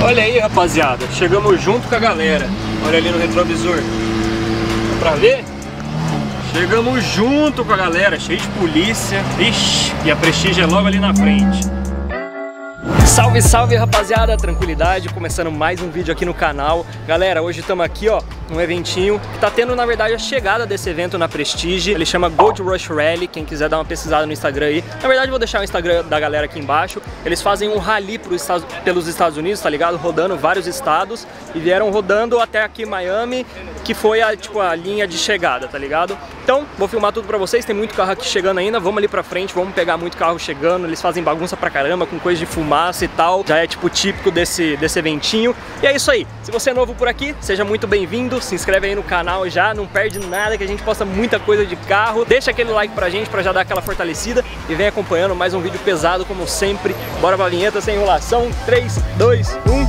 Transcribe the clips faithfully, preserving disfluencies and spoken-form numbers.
Olha aí, rapaziada, chegamos junto com a galera. Olha ali no retrovisor. Dá pra ver? Chegamos junto com a galera, cheio de polícia. Ixi, e a Prestige é logo ali na frente. Salve, salve, rapaziada, tranquilidade, começando mais um vídeo aqui no canal. Galera, hoje estamos aqui, ó, num eventinho que tá tendo, na verdade, a chegada desse evento na Prestige. Ele chama Gold Rush Rally, quem quiser dar uma pesquisada no Instagram aí. Na verdade, vou deixar o Instagram da galera aqui embaixo. Eles fazem um rally pros Estados, pelos Estados Unidos, tá ligado? Rodando vários estados e vieram rodando até aqui Miami, que foi a, tipo, a linha de chegada, tá ligado? Então, vou filmar tudo pra vocês, tem muito carro aqui chegando ainda, vamos ali pra frente, vamos pegar muito carro chegando. Eles fazem bagunça pra caramba, com coisa de fumaça e tal, já é tipo típico desse, desse eventinho. E é isso aí, se você é novo por aqui, seja muito bem-vindo, se inscreve aí no canal já, não perde nada, que a gente posta muita coisa de carro. Deixa aquele like pra gente, pra já dar aquela fortalecida, e vem acompanhando mais um vídeo pesado como sempre. Bora pra vinheta sem enrolação, três, dois, um...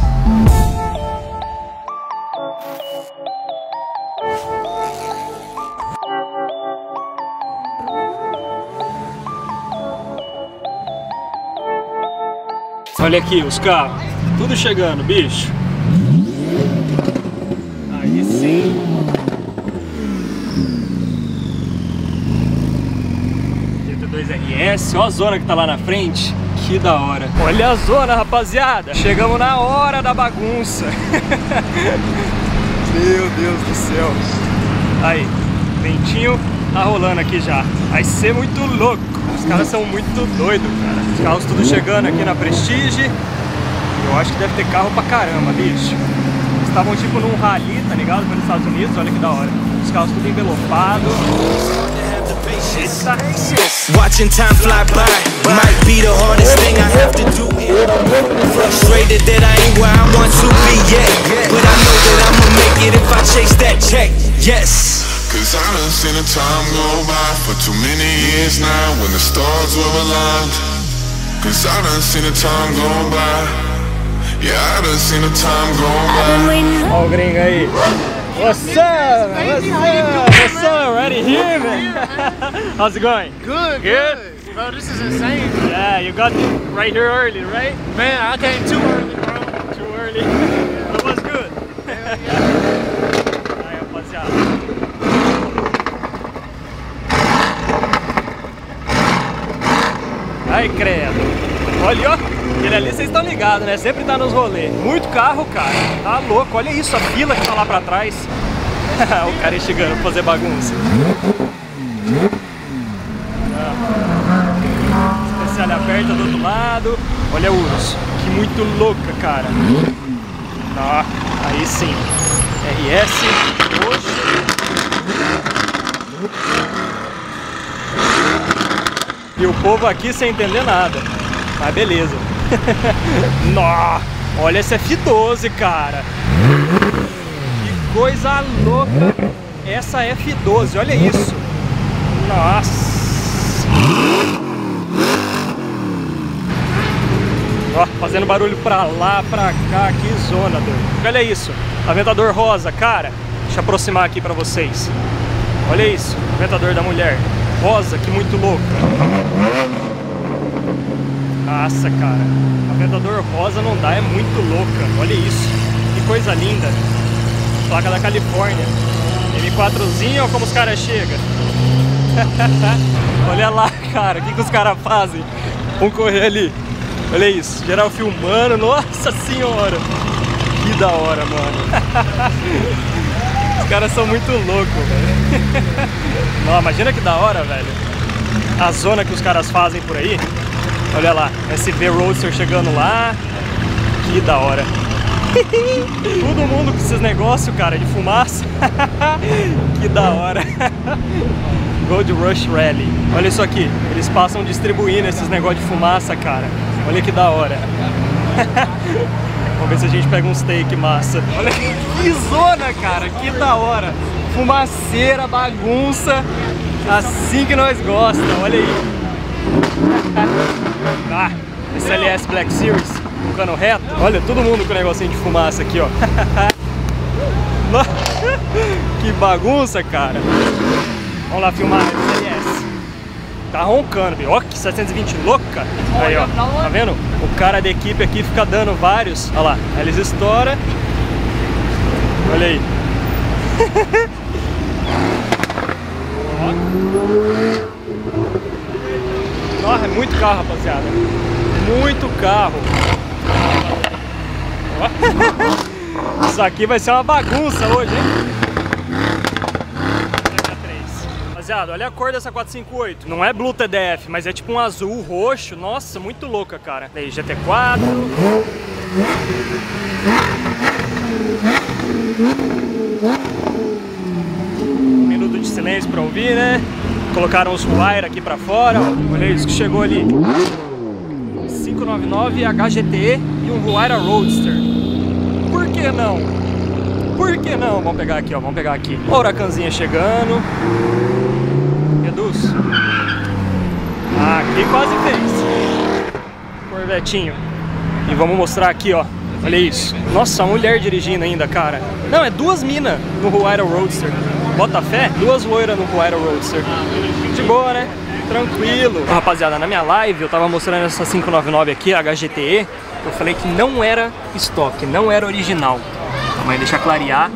Olha aqui os carros, tudo chegando, bicho. Aí sim. G T dois R S, olha a zona que tá lá na frente. Que da hora. Olha a zona, rapaziada. Chegamos na hora da bagunça. Meu Deus do céu. Aí, ventinho tá rolando aqui já. Vai ser muito louco. Os caras são muito doidos, cara. Os carros tudo chegando aqui na Prestige. Eu acho que deve ter carro pra caramba, bicho. Eles estavam tipo num rally, tá ligado? Pelos Estados Unidos, olha que da hora. Os carros tudo envelopados. Eita. Watching time fly by might be the hardest thing I have to do. Frustrated that I ain't where I want to be yet, but I know that I'ma make it if I chase that check. Yes. Cause I done seen the time go by for too many years now when the stars were aligned. Cause I done seen the time go by. Yeah, I done seen the time go by. Ó o gringo aí. What's up? What's up? What's up? Ready here, man? How's it going? Good, Good? good. Bro, this is insane. Yeah, you got right here early, right? Man, I came too early, bro. Too early. But it was good. Hell yeah. Aí, rapaziada. Ai, credo. Olha, ó. Aquele ali vocês estão ligados, né? Sempre tá nos rolês. Muito carro, cara. Tá louco. Olha isso, a fila que tá lá pra trás. O cara aí chegando pra fazer bagunça. Especial aberta do outro lado. Olha o Urus. Que muito louca, cara. Ah, aí sim. R S. Roxo. E o povo aqui sem entender nada. Mas beleza. Nossa, olha esse F doze, cara. Que coisa louca essa F doze, olha isso. Nossa. Ó, fazendo barulho pra lá, pra cá, que zona, doido. Olha isso, aventador rosa, cara. Deixa eu aproximar aqui pra vocês. Olha isso, aventador da mulher. Rosa, que muito louco. Nossa, cara, aventador rosa não dá, é muito louca. Olha isso, que coisa linda. Placa da Califórnia. M quatrozinho, olha como os caras chegam. Olha lá, cara, o que, que os caras fazem? Vamos correr ali. Olha isso, geral filmando. Nossa senhora, que da hora, mano. Os caras são muito loucos, velho. Não, imagina que da hora, velho. A zona que os caras fazem por aí. Olha lá, S V Roadster chegando lá. Que da hora. Todo mundo com esses negócios, cara, de fumaça. Que da hora. Gold Rush Rally. Olha isso aqui, eles passam distribuindo esses negócios de fumaça, cara. Olha que da hora. Vamos ver se a gente pega um steak massa. Olha que zona, cara, que da hora. Fumaceira, bagunça, assim que nós gostamos, olha aí. Ah, esse L S Black Series, um cano reto. Olha, todo mundo com um negocinho de fumaça aqui, ó. Que bagunça, cara. Vamos lá filmar esse L S. Tá roncando, viu? Ó, que setecentos e vinte louco, cara. Aí, ó. Tá vendo? O cara da equipe aqui fica dando vários. Olha lá. Aí eles estouram. Olha aí. Ó, é muito carro, rapaziada. Muito carro. Ó. Isso aqui vai ser uma bagunça hoje, hein? Rapaziada, olha a cor dessa quatro cinco oito. Não é Blue T D F, mas é tipo um azul, roxo. Nossa, muito louca, cara. Daí G T quatro. Um minuto de silêncio pra ouvir, né? Colocaram os wire aqui pra fora. Ó. Olha isso que chegou ali. cinco nove nove H G T E e um Huayra Roadster. Por que não? Por que não? Vamos pegar aqui, ó. Vamos pegar aqui. Ó, a huracanzinha chegando. Reduz. Aqui quase fez. Corvetinho. E vamos mostrar aqui, ó. Olha isso. Nossa, a mulher dirigindo ainda, cara. Não, é duas minas no Huayra Roadster. Bota fé? Duas loiras no Huayra Roadster. De boa, né? Tranquilo. Rapaziada, na minha live eu tava mostrando essa cinco nove nove aqui, a H G T E. Eu falei que não era estoque, não era original. Então, mas deixa clarear.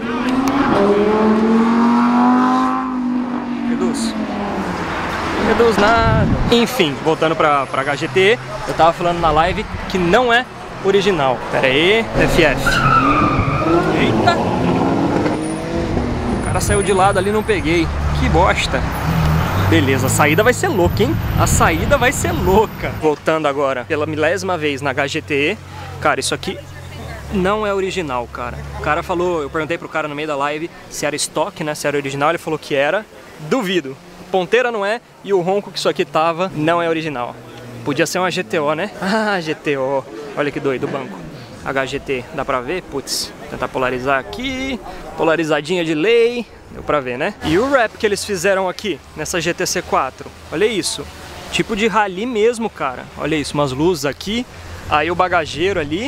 Reduz. Reduz nada. Enfim, voltando pra, pra H G T E, eu tava falando na live que não é original. Pera aí, F F. Eita! O cara saiu de lado ali, não peguei. Que bosta. Beleza, a saída vai ser louca, hein? A saída vai ser louca. Voltando agora pela milésima vez na H G T E. Cara, isso aqui não é original, cara. O cara falou, eu perguntei pro cara no meio da live se era estoque, né? Se era original, ele falou que era. Duvido. Ponteira não é e o ronco que isso aqui tava não é original. Podia ser uma G T O, né? Ah, G T O. Olha que doido o banco. H G T, dá pra ver? Putz, tentar polarizar aqui. Polarizadinha de lei. Deu pra ver, né? E o wrap que eles fizeram aqui, nessa G T C quatro. Olha isso. Tipo de rally mesmo, cara. Olha isso, umas luzes aqui. Aí o bagageiro ali.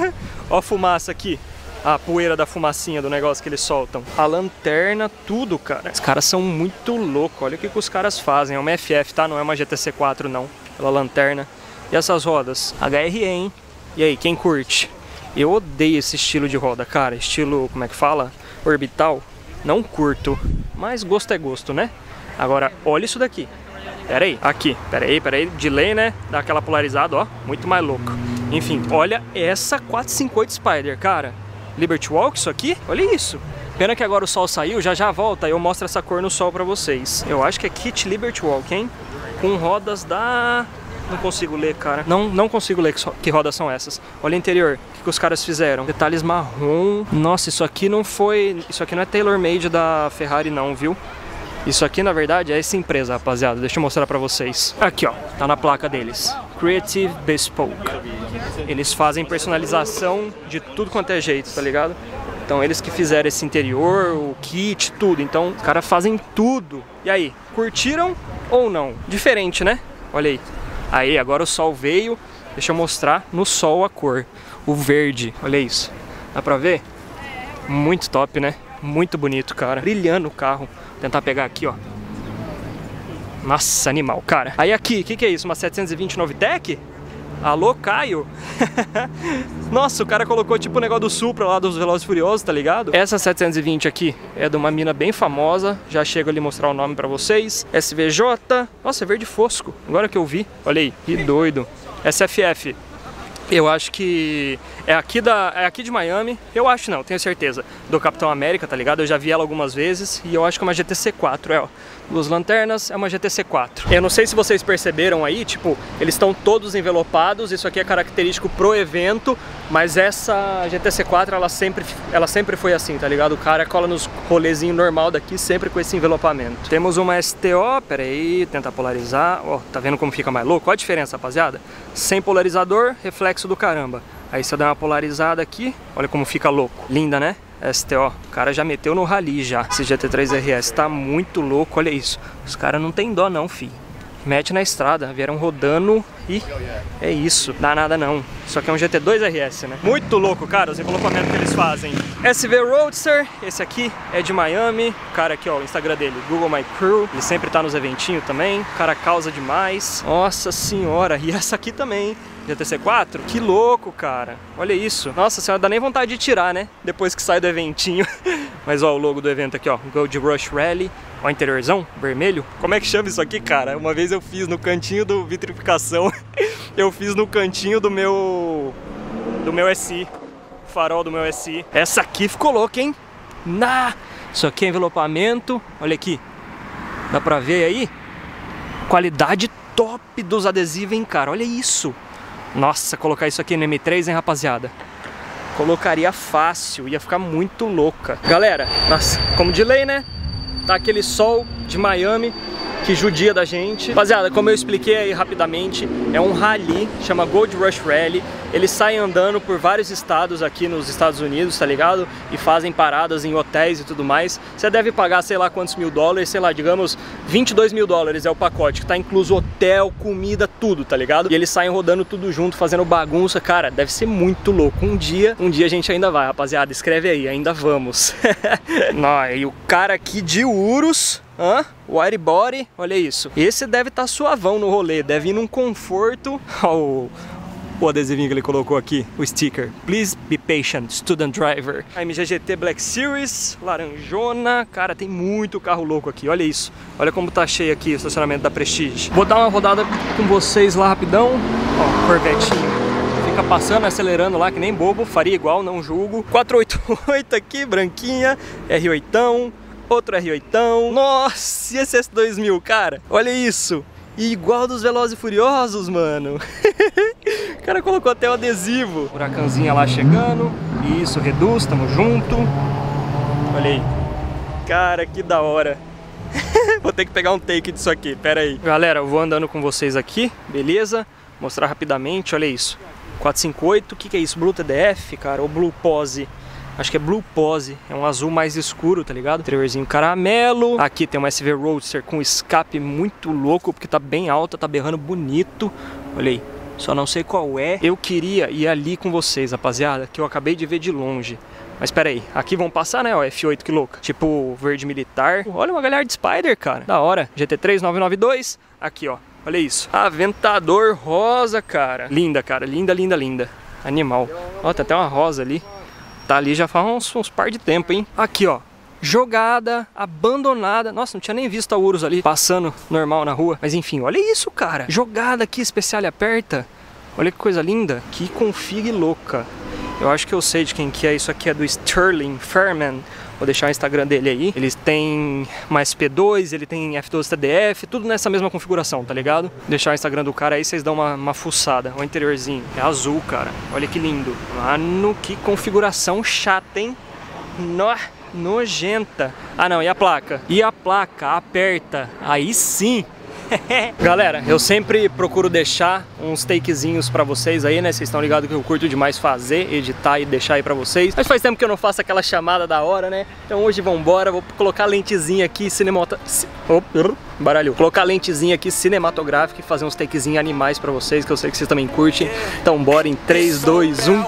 Ó a fumaça aqui. A poeira da fumacinha do negócio que eles soltam. A lanterna, tudo, cara. Os caras são muito loucos. Olha o que, que os caras fazem. É uma F F, tá? Não é uma G T C quatro, não. Pela lanterna. E essas rodas? H R E, hein? E aí, quem curte? Eu odeio esse estilo de roda, cara. Estilo, como é que fala? Orbital. Não curto. Mas gosto é gosto, né? Agora, olha isso daqui. Pera aí. Aqui. Pera aí, pera aí. Delay, né? Dá aquela polarizada, ó. Muito mais louco. Enfim, olha essa quatro cinco oito Spider, cara. Liberty Walk, isso aqui? Olha isso. Pena que agora o sol saiu, já já volta e eu mostro essa cor no sol pra vocês. Eu acho que é Kit Liberty Walk, hein? Com rodas da... Não consigo ler, cara. Não, não consigo ler que, so... que rodas são essas. Olha o interior. O que, que os caras fizeram? Detalhes marrom. Nossa, isso aqui não foi... Isso aqui não é tailor-made da Ferrari não, viu? Isso aqui, na verdade, é essa empresa, rapaziada. Deixa eu mostrar pra vocês. Aqui, ó. Tá na placa deles. Creative Bespoke. Eles fazem personalização de tudo quanto é jeito, tá ligado? Então eles que fizeram esse interior, o kit, tudo. Então os caras fazem tudo. E aí, curtiram ou não? Diferente, né? Olha aí. Aí, agora o sol veio. Deixa eu mostrar no sol a cor. O verde, olha isso. Dá pra ver? Muito top, né? Muito bonito, cara. Brilhando o carro. Vou tentar pegar aqui, ó. Nossa, animal, cara. Aí aqui, o que, que é isso? Uma setecentos e vinte Novitec? Alô, Caio? Nossa, o cara colocou tipo o negócio do Supra lá dos Velozes e Furiosos, tá ligado? Essa setecentos e vinte aqui é de uma mina bem famosa. Já chego ali mostrar o nome pra vocês. S V J. Nossa, é verde fosco. Agora que eu vi. Olha aí, que doido. S F F. Eu acho que é aqui, da, é aqui de Miami. Eu acho não, tenho certeza. Do Capitão América, tá ligado? Eu já vi ela algumas vezes. E eu acho que é uma G T C quatro, é ó. Duas lanternas, é uma G T C quatro. Eu não sei se vocês perceberam aí, tipo, eles estão todos envelopados. Isso aqui é característico pro evento. Mas essa G T C quatro, ela sempre, ela sempre foi assim, tá ligado? O cara cola nos rolezinhos normal daqui, sempre com esse envelopamento. Temos uma S T O, pera aí, tentar polarizar. Ó, tá vendo como fica mais louco? Qual a diferença, rapaziada? Sem polarizador, reflexo do caramba. Aí se eu der uma polarizada aqui, olha como fica louco. Linda, né? S T O, o cara já meteu no rally já. Esse G T três R S tá muito louco, olha isso. Os caras não tem dó não, fi. Mete na estrada, vieram rodando Ih, é isso. Dá nada não. Isso aqui é um G T dois R S, né? Muito louco, cara, os envelopamentos que eles fazem. S V Roadster, esse aqui é de Miami. O cara aqui, ó, o Instagram dele, Google My Crew. Ele sempre tá nos eventinhos também. O cara causa demais. Nossa senhora. E essa aqui também, G T C quatro. Que louco, cara. Olha isso. Nossa senhora, dá nem vontade de tirar, né? Depois que sai do eventinho. Mas ó, o logo do evento aqui, ó, Gold Rush Rally. Ó, o interiorzão, vermelho. Como é que chama isso aqui, cara? Uma vez eu fiz no cantinho do vitrificação. Eu fiz no cantinho do meu... Do meu S I. Farol do meu S I. Essa aqui ficou louca, hein? Na... Isso aqui é envelopamento. Olha aqui. Dá pra ver aí? Qualidade top dos adesivos, hein, cara? Olha isso. Nossa, colocar isso aqui no M três, hein, rapaziada? Colocaria fácil. Ia ficar muito louca. Galera, nossa, como de lei, né? Tá aquele sol de Miami que judia da gente. Rapaziada, como eu expliquei aí rapidamente, é um rally, chama Gold Rush Rally. Eles saem andando por vários estados aqui nos Estados Unidos, tá ligado? E fazem paradas em hotéis e tudo mais. Você deve pagar sei lá quantos mil dólares, sei lá, digamos vinte e dois mil dólares é o pacote, que tá incluso hotel, comida, tudo, tá ligado? E eles saem rodando tudo junto, fazendo bagunça. Cara, deve ser muito louco. Um dia, um dia a gente ainda vai, rapaziada. Escreve aí, ainda vamos. Não, e o cara aqui de Urus... Hã? Wide body, olha isso. Esse deve estar tá suavão no rolê, deve ir num conforto. Oh, o adesivinho que ele colocou aqui, o sticker. Please be patient, student driver. A M G G T Black Series, laranjona. Cara, tem muito carro louco aqui, olha isso. Olha como tá cheio aqui o estacionamento da Prestige. Vou dar uma rodada com vocês lá rapidão. Ó, Corvetinho. Fica passando, acelerando lá que nem bobo, faria igual, não julgo. quatrocentos e oitenta e oito aqui, branquinha, R oito. Outro R oito. Nossa, e esse S dois mil, cara? Olha isso. E igual dos Velozes e Furiosos, mano. O cara colocou até o adesivo. Furacãozinha lá chegando. Isso, reduz, tamo junto. Olha aí. Cara, que da hora. Vou ter que pegar um take disso aqui, pera aí. Galera, eu vou andando com vocês aqui, beleza? Mostrar rapidamente, olha isso. quatrocentos e cinquenta e oito, o que, que é isso? Blue T D F, cara, ou Blue Pose? Acho que é Blue Pose, é um azul mais escuro, tá ligado? Interiorzinho caramelo. Aqui tem uma S V Roadster com escape muito louco, porque tá bem alta, tá berrando bonito. Olha aí, só não sei qual é. Eu queria ir ali com vocês, rapaziada, que eu acabei de ver de longe. Mas pera aí, aqui vão passar, né, ó, F oito, que louca. Tipo, verde militar. Olha uma galera de Spider, cara. Da hora. G T três nove nove dois. Aqui, ó. Olha isso. Aventador rosa, cara. Linda, cara. Linda, linda, linda. Animal. Ó, tem até uma rosa ali. Tá ali já faz uns, uns par de tempo, hein? Aqui, ó. Jogada, abandonada. Nossa, não tinha nem visto a Urus ali passando normal na rua. Mas enfim, olha isso, cara. Jogada aqui, especial e aperta. Olha que coisa linda. Que config louca. Eu acho que eu sei de quem que é. Isso aqui é do Sterling Fairman. Vou deixar o Instagram dele aí. Eles têm mais P dois, ele tem F doze T D F, tudo nessa mesma configuração, tá ligado? Vou deixar o Instagram do cara aí, vocês dão uma, uma fuçada. O interiorzinho é azul, cara. Olha que lindo. Mano, que configuração chata, hein? No, nojenta. Ah, não, e a placa? E a placa aperta. Aí sim. Galera, eu sempre procuro deixar uns takezinhos pra vocês aí, né? Vocês estão ligados que eu curto demais fazer, editar e deixar aí pra vocês. Mas faz tempo que eu não faço aquela chamada da hora, né? Então hoje vambora, vou colocar a lentezinha aqui cinematográfica. Oh, baralhou. Colocar a lentezinha aqui cinematográfica e fazer uns takezinhos animais pra vocês, que eu sei que vocês também curtem. Então bora em três, dois, um.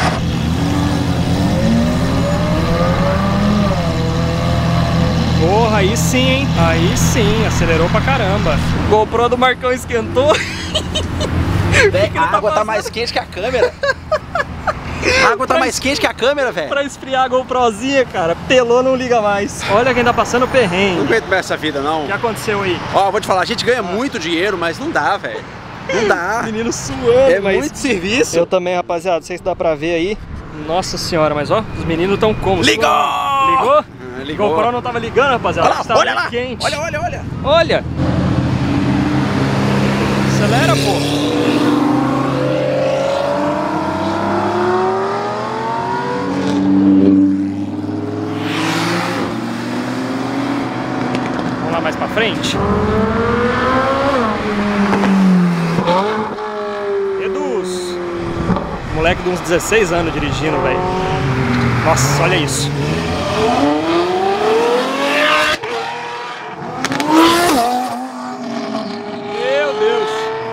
Porra! Porra, aí sim, hein? Aí sim, acelerou pra caramba. GoPro do Marcão esquentou. Véi, a água tá, tá mais quente que a câmera. A água tá mais quente que a câmera, velho. Pra esfriar a GoProzinha, cara. Pelou, não liga mais. Olha quem tá passando perrengue. Não aguento mais essa vida, não. O que aconteceu aí? Ó, vou te falar, a gente ganha muito dinheiro, mas não dá, velho. Não dá. Menino suando. É mas muito serviço. Eu também, rapaziada. Não sei se dá pra ver aí. Nossa senhora, mas ó, os meninos tão como? Ligou! Ligou? Ah, ligou. GoPro não tava ligando, rapaziada. Olha lá, tava olha lá. Quente. Olha, olha, olha. Olha. Acelera, pô. Mais pra frente. Reduz. Moleque de uns dezesseis anos dirigindo, velho. Nossa, olha isso. Meu Deus.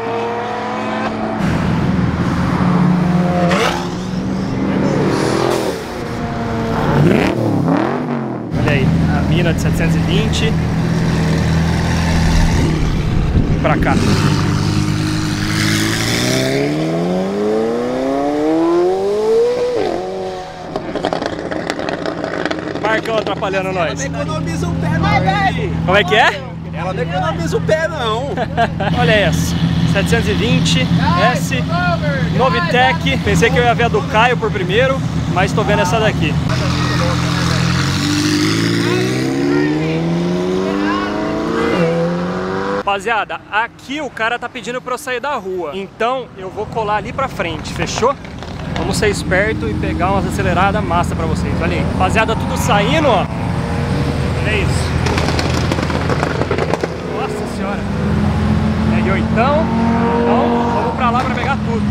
Olha aí, a mina de setecentos e vinte. Pra cá. Marcão atrapalhando nós. Ela não economiza o pé, não, velho. Como é que é? Ela não economiza o pé, não. Olha essa. setecentos e vinte S Novitec. Pensei que eu ia ver a do Caio por primeiro, mas tô vendo essa daqui. Rapaziada, aqui o cara tá pedindo pra eu sair da rua. Então eu vou colar ali pra frente, fechou? Vamos ser esperto e pegar umas aceleradas massa pra vocês. Olha aí. Rapaziada, tudo saindo, ó. Olha isso. Nossa senhora. Peguei oitão. Então vamos pra lá pra pegar tudo.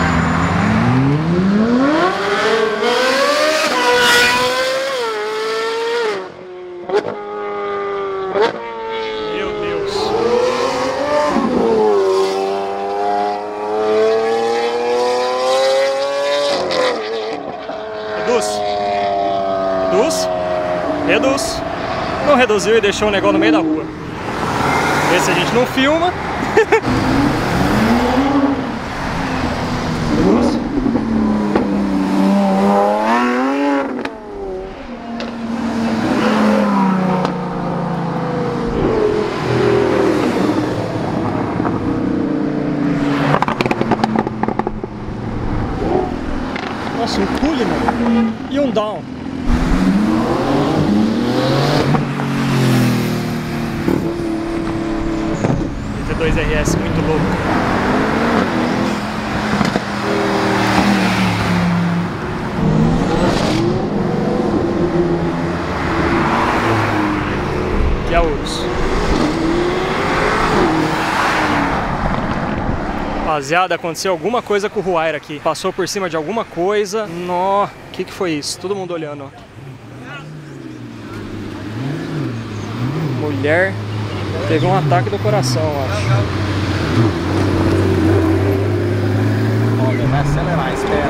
Reduz. Reduz. Não reduziu e deixou o negócio no meio da rua. Vê se a gente não filma. Nossa, um pule, mano. E um down. T dois R S muito louco. Aqui é a Urus. Rapaziada, aconteceu alguma coisa com o Huayra aqui. Passou por cima de alguma coisa. Nó, o que que foi isso? Todo mundo olhando, ó. Mulher teve um ataque do coração, eu acho. Olha, vai acelerar, espera.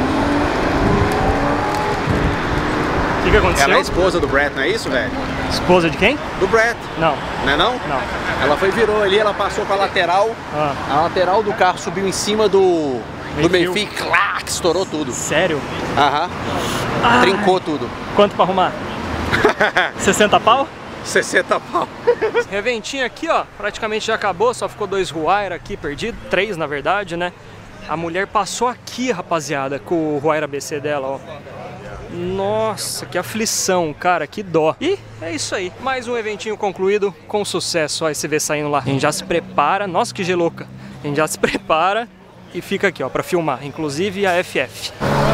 O que que aconteceu? Ela é a esposa do Brett, não é isso, velho? Esposa de quem? Do Brett. Não. Não é não? Não. Ela foi, virou ali, ela passou pra lateral. Ah. A lateral do carro subiu em cima do, do Meio-fio. meio-fio, clac, estourou tudo. Sério? Aham. Ah. Trincou tudo. Quanto pra arrumar? sessenta pau? sessenta pau. Reventinho aqui, ó, praticamente já acabou, só ficou dois Huayra aqui perdido, três na verdade, né? A mulher passou aqui, rapaziada, com o Huayra B C dela, ó. Nossa, que aflição, cara, que dó. E é isso aí, mais um eventinho concluído com sucesso. Ó, esse V saindo lá. A gente já se prepara, nossa, que gelouca. A gente já se prepara e fica aqui, ó, pra filmar, inclusive a F F.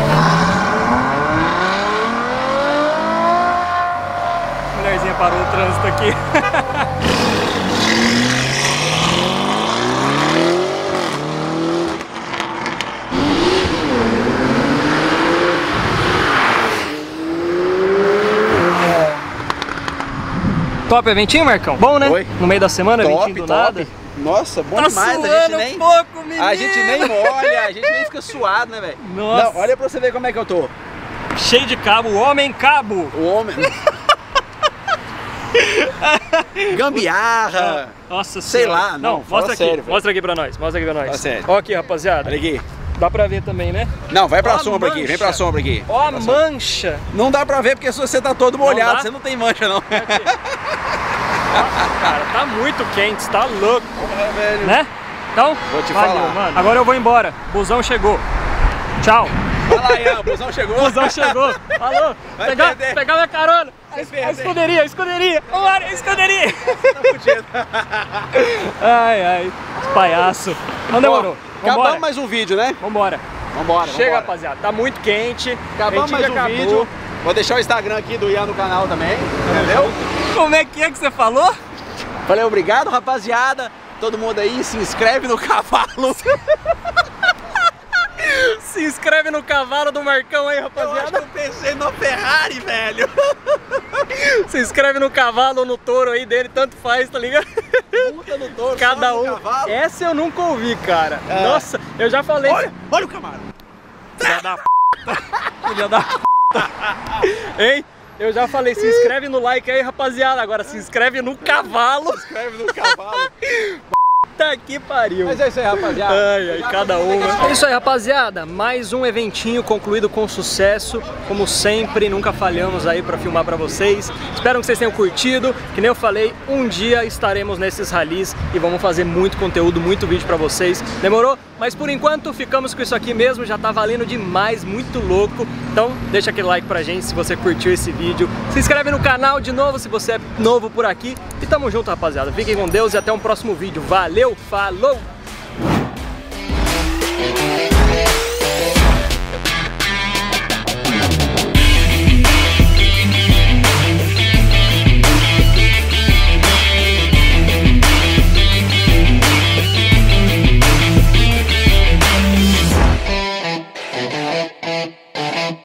Mulherzinha parou o trânsito aqui. Top eventinho, Marcão? Bom, né? Oi. No meio da semana, Top, eventinho do top. nada. Nossa, bom Tá demais. suando A gente nem, um pouco, menino. a gente nem molha, a gente nem fica suado, né, velho? Nossa. Não, olha pra você ver como é que eu tô. Cheio de cabo, homem cabo. O homem... Gambiarra. Nossa Sei senhora. lá, não, fala mostra aqui, sério, velho. mostra aqui pra nós, mostra aqui pra nós. Fala sério. Ó aqui, rapaziada. Olha aqui. Dá pra ver também, né? Não, vai pra Ó a sombra aqui, vem pra mancha. sombra aqui. Ó a Vai pra sombra. mancha. Não dá pra ver porque se você tá todo molhado, dá? você não tem mancha não. Nossa, cara, tá muito quente, tá louco, Porra, velho. né? Então, Vou te valeu, falar. mano. Agora eu vou embora. Busão chegou. Tchau. Vai lá, Ian, o busão chegou. Busão chegou. Falou. Vai Pegar, perder. pegar minha carona. A, Vai es- perder. a escuderia, a escuderia. Vambora, a escuderia. Tá fudido. Ai, ai. Palhaço. Não demorou. Acabamos Vambora. mais um vídeo, né? Vambora. Vambora, Chega, vambora. rapaziada. Tá muito quente. Acabamos mais Quentinho um acabou. vídeo. Vou deixar o Instagram aqui do Ian no canal também, entendeu? Como é que é que você falou? Falei, obrigado, rapaziada. Todo mundo aí, se inscreve no cavalo. Se inscreve no cavalo do Marcão aí, Eu acho que rapaziada. eu pensei no Ferrari, velho. Se inscreve no cavalo ou no touro aí dele, tanto faz, tá ligado? Puta no touro, Cada só no um. cavalo. Essa eu nunca ouvi, cara. É. Nossa, eu já falei. Olha, olha o Camaro. Filha da p. Filha da p. Hein? Eu já falei, se inscreve no like aí, rapaziada. Agora se inscreve no cavalo. Se inscreve no cavalo. Tá que pariu. Mas é isso aí, rapaziada. Ai, ai, cada uma. É isso aí, rapaziada. Mais um eventinho concluído com sucesso. Como sempre, nunca falhamos aí pra filmar pra vocês. Espero que vocês tenham curtido. Que nem eu falei, um dia estaremos nesses ralis e vamos fazer muito conteúdo, muito vídeo pra vocês. Demorou? Mas por enquanto ficamos com isso aqui mesmo. Já tá valendo demais, muito louco. Então deixa aquele like pra gente se você curtiu esse vídeo. Se inscreve no canal de novo se você é novo por aqui. E tamo junto, rapaziada. Fiquem com Deus e até um próximo vídeo. Valeu, falou!